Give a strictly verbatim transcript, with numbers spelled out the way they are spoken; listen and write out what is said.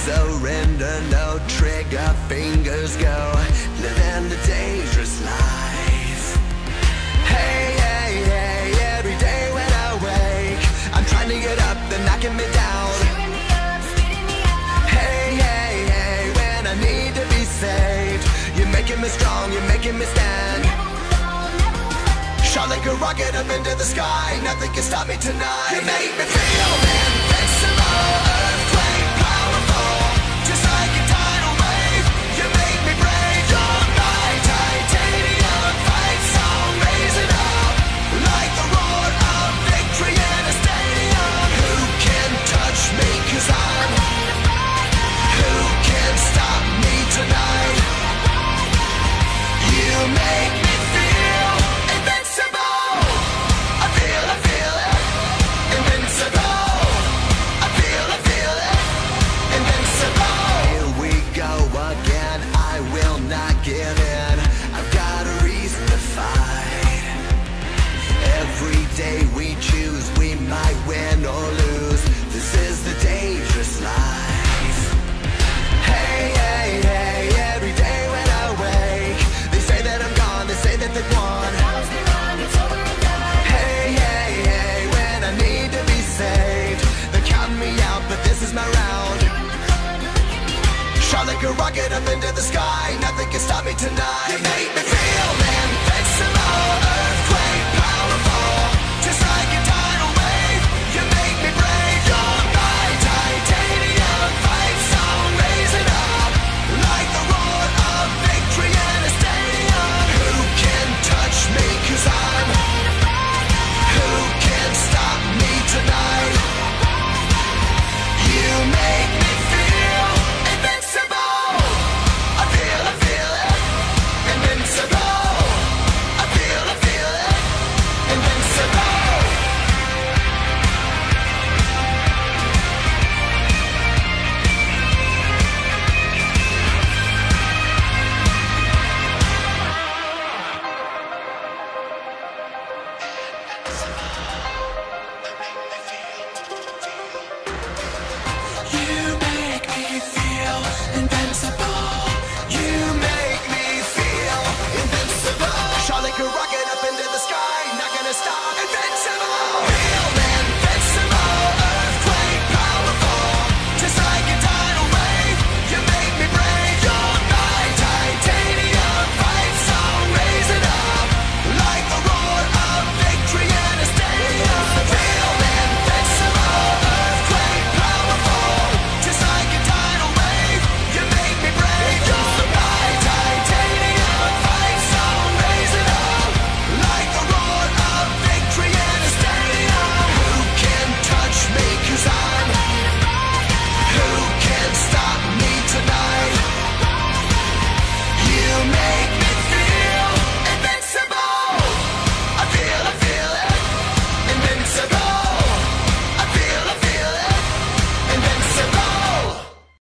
surrender, no trigger fingers go, living the dangerous life. Hey, hey, hey, every day when I wake, I'm trying to get up, they're knocking me down. Hey, hey, hey, when I need to be saved, you're making me strong, you're making me stand. Shot like a rocket up into the sky, nothing can stop me tonight. You make me feel invincible, earthquake powerful, just like a tidal wave. You make me brave, you're my titanium fight song, raising up like the roar of victory in a stadium. Who can touch me, cause I'm who can stop me tonight? You make me feel invincible. I feel, I feel it, invincible. I feel, I feel it, invincible. Here we go again, I will not give in. I've got a reason to fight. Every day we choose, we might win or lose. This is the dangerous life. Hey, hey, hey, every day when I wake, they say that I'm gone, they say that they've won. Hey, hey, hey, when I need to be saved, they're counting me out, but this is my round. Shot like a rocket up into the sky, nothing can stop me tonight. You make me feel